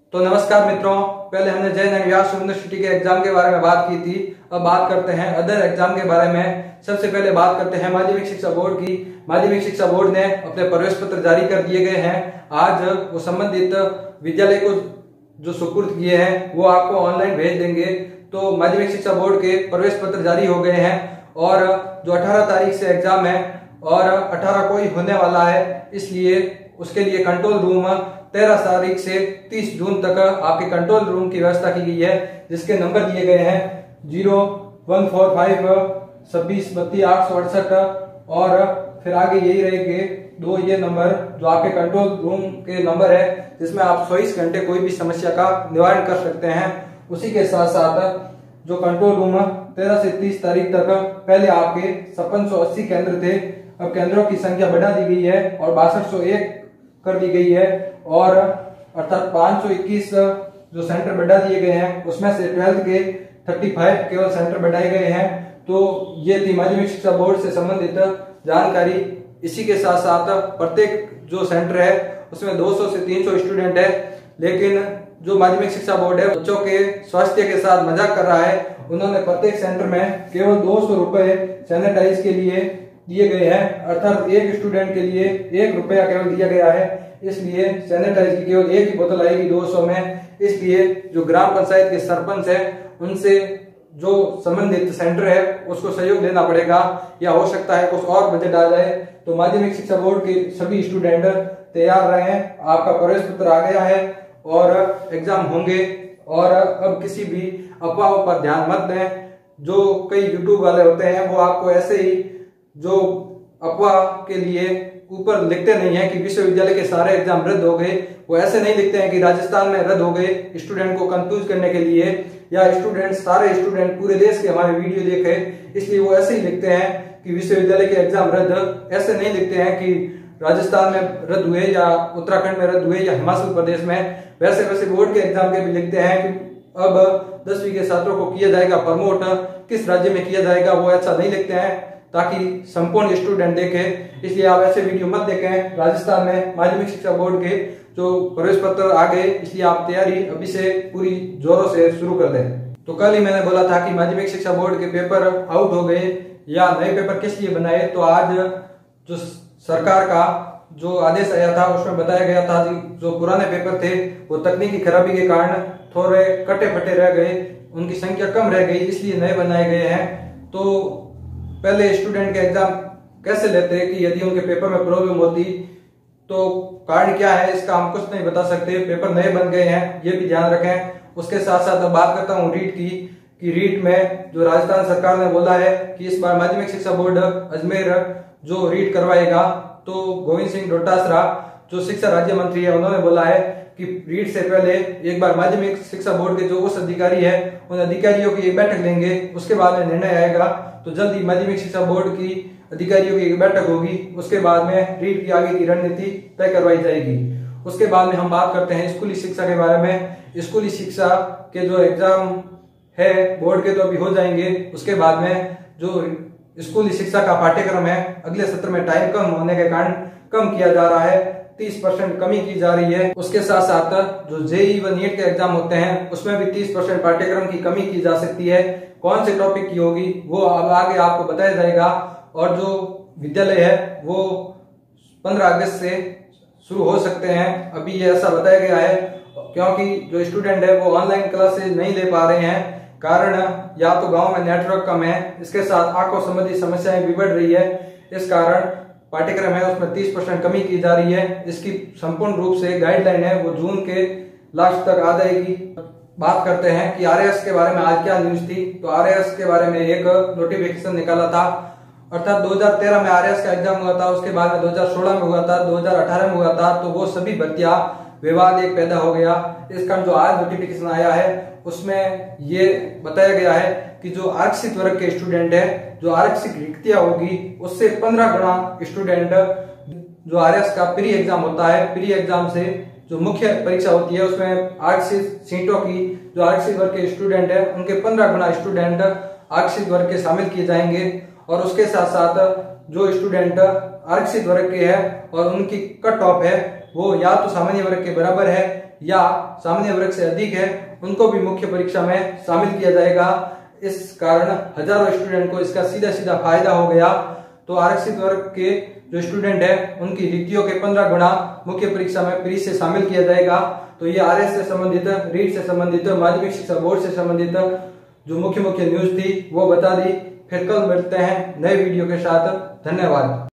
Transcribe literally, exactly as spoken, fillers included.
तो नमस्कार मित्रों, पहले हमने जय नगर व्यास यूनिवर्सिटी के एग्जाम के बारे में बात की थी। अब बात करते हैं अदर एग्जाम के बारे में। सबसे पहले बात करते हैं माध्यमिक शिक्षा बोर्ड की। माध्यमिक शिक्षा बोर्ड ने अपने प्रवेश पत्र जारी कर दिए गए हैं। आज वो संबंधित विद्यालय को जो सुपुर्द किए हैं वो आपको ऑनलाइन भेज देंगे। तो माध्यमिक शिक्षा बोर्ड के प्रवेश पत्र जारी हो गए हैं और जो अठारह तारीख से एग्जाम है और अठारह को ही होने वाला है, इसलिए उसके लिए कंट्रोल रूम तेरह तारीख से तीस जून तक आपके कंट्रोल रूम की व्यवस्था की गई है, जिसके नंबर दिए गए हैं जीरो वन फोर फाइव छब्बीस बत्तीस आठ सौ अड़सठ और फिर आगे यही रहेंगे दो ये नंबर जो आपके कंट्रोल रूम के नंबर है, जिसमें आप चौबीस घंटे कोई भी समस्या का निवारण कर सकते हैं। उसी के साथ साथ जो कंट्रोल रूम तेरह से तीस तारीख तक, पहले आपके छप्पन सौ अस्सी केंद्र थे, अब केंद्रों की संख्या बढ़ा दी गई है और बासठ सौ एक कर दी गई है और अर्थात पाँच सौ इक्कीस जो सेंटर बढ़ा दिए गए हैं, उसमें से ट्वेल्थ के पैंतीस केवल सेंटर बढ़ाए गए हैं। तो ये थी माध्यमिक शिक्षा बोर्ड से संबंधित जानकारी। इसी के साथ साथ प्रत्येक जो सेंटर है उसमें दो सौ से तीन सौ स्टूडेंट है, लेकिन जो माध्यमिक शिक्षा बोर्ड है बच्चों के स्वास्थ्य के साथ मजाक कर रहा है। उन्होंने प्रत्येक सेंटर में केवल दो सौ रुपए सैनिटाइज के लिए दिए गए हैं, अर्थात एक स्टूडेंट के लिए एक रुपया केवल दिया गया है। इसलिए सैनिटाइज की केवल एक ही बोतल आएगी दो सौ में। इसलिए जो ग्राम पंचायत के सरपंच है उनसे जो संबंधित सेंटर है उसको सहयोग लेना पड़ेगा, या हो सकता है कुछ और बजट आ जाए। तो माध्यमिक शिक्षा बोर्ड के सभी स्टूडेंट तैयार रहे, आपका प्रवेश पत्र आ गया है और एग्जाम होंगे। और अब किसी भी अफवाहों पर ध्यान मत दें। जो कई यूट्यूब वाले होते हैं वो आपको ऐसे ही जो अफवाह के लिए ऊपर लिखते नहीं है कि विश्वविद्यालय के सारे एग्जाम रद्द हो गए, वो ऐसे नहीं लिखते हैं कि राजस्थान में रद्द हो गए स्टूडेंट को कंफ्यूज करने के लिए, या स्टूडेंट सारे स्टूडेंट पूरे देश के हमारे वीडियो देखे इसलिए वो ऐसे ही लिखते हैं कि विश्वविद्यालय के एग्जाम रद्द। ऐसे नहीं लिखते हैं कि राजस्थान में रद्द हुए या उत्तराखंड में रद्द हुए या हिमाचल प्रदेश में। वैसे वैसे बोर्ड के एग्जाम के भी लिखते हैं कि अब दसवीं के छात्रों को किया जाएगा प्रमोट, किस राज्य में किया जाएगा वो ऐसा नहीं लिखते हैं ताकि संपूर्ण स्टूडेंट देखे। इसलिए आप ऐसे वीडियो मत देखें। राजस्थान में माध्यमिक शिक्षा बोर्ड के जो प्रवेश पत्र आ गए, इसलिए आप तैयारी अभी से पूरी जोरों से शुरू कर दें। तो कल ही मैंने बोला था कि माध्यमिक शिक्षा बोर्ड के पेपर आउट हो गए या नए पेपर किस लिए बनाए, तो आज जो सरकार का जो आदेश आया था उसमें बताया गया था कि जो पुराने पेपर थे वो तकनीकी खराबी के कारण थोड़े कटे फटे रह गए, उनकी संख्या कम रह गई, इसलिए नए बनाए गए हैं। तो पहले स्टूडेंट के एग्जाम कैसे लेते हैं कि यदि उनके पेपर में प्रॉब्लम होती तो कारण क्या है इसका हम कुछ नहीं बता सकते। पेपर नए बन गए हैं, ये भी ध्यान रखें। उसके साथ साथ अब बात करता हूँ रीट की कि रीट में जो राजस्थान सरकार ने बोला है कि इस बार माध्यमिक शिक्षा बोर्ड अजमेर जो रीट करवाएगा, तो गोविंद सिंह डोटासरा जो शिक्षा राज्य मंत्री है उन्होंने बोला है कि रीट से पहले एक बार माध्यमिक शिक्षा बोर्ड के जो उच्च अधिकारी है उन अधिकारियों की एक बैठक लेंगे, उसके बाद में निर्णय आएगा। तो जल्दी माध्यमिक शिक्षा बोर्ड की अधिकारियों की एक बैठक होगी, उसके बाद में रीट की आगे की रणनीति तय करवाई जाएगी। उसके बाद में हम बात करते हैं स्कूली शिक्षा के बारे में। स्कूली शिक्षा के जो एग्जाम है बोर्ड के तो अभी हो जाएंगे, उसके बाद में जो स्कूली शिक्षा का पाठ्यक्रम है अगले सत्र में टाइम कम होने के कारण कम किया जा रहा है, तीस परसेंट कमी की जा रही है। उसके साथ साथ जो जेईई व नीट के एग्जाम होते हैं उसमें भी तीस परसेंट पाठ्यक्रम की कमी की जा सकती है। कौन से टॉपिक की होगी वो अब आगे आपको बताया जाएगा। और जो विद्यालय है वो पंद्रह अगस्त से शुरू हो सकते हैं, अभी ये ऐसा बताया गया है, क्योंकि जो स्टूडेंट है वो ऑनलाइन क्लासेस नहीं ले पा रहे हैं। कारण या तो गांव में नेटवर्क कम है, इसके साथ आंखों संबंधी समस्याएं भी बढ़ रही है। इस कारण पाठ्यक्रम है उसमें तीस परसेंट कमी की जा रही है। इसकी संपूर्ण रूप से गाइडलाइन है वो जून के लास्ट तक आ जाएगी। बात करते हैं कि आरएएस के बारे में आज क्या न्यूज थी। तो आरएएस के बारे में एक नोटिफिकेशन निकाला था, अर्थात दो हज़ार तेरह में आरएएस का एग्जाम हुआ था, उसके बाद में दो हज़ार सोलह में हुआ था, दो हज़ार अठारह में हुआ था। तो वो सभी भर्तियां विवाद एक पैदा हो गया। इसका जो आज नोटिफिकेशन आया है उसमें ये बताया गया है कि जो आरक्षित वर्ग के स्टूडेंट है, जो आरक्षित रिक्तियां होगी उससे पंद्रह गुना स्टूडेंट जो आरएएस का प्री एग्जाम होता है, प्री एग्जाम से जो मुख्य परीक्षा होती है उसमें आरक्षित सीटों की जो आरक्षित वर्ग के स्टूडेंट है उनके पंद्रह गुना स्टूडेंट आरक्षित वर्ग के शामिल किए जाएंगे। और उसके साथ साथ जो स्टूडेंट आरक्षित वर्ग के हैं और उनकी कट ऑफ है वो या तो सामान्य वर्ग के बराबर है या सामान्य वर्ग से अधिक है उनको भी मुख्य परीक्षा में शामिल किया जाएगा। इस कारण हजारों स्टूडेंट को इसका सीधा सीधा फायदा हो गया। तो आरक्षित वर्ग के जो स्टूडेंट है उनकी रिक्तियों के पंद्रह गुना मुख्य परीक्षा में प्री से शामिल किया जाएगा। तो ये आरएस से संबंधित, रीट से संबंधित, माध्यमिक शिक्षा बोर्ड से संबंधित जो मुख्य मुख्य न्यूज थी वो बता दी। फिर कल मिलते हैं नए वीडियो के साथ। धन्यवाद।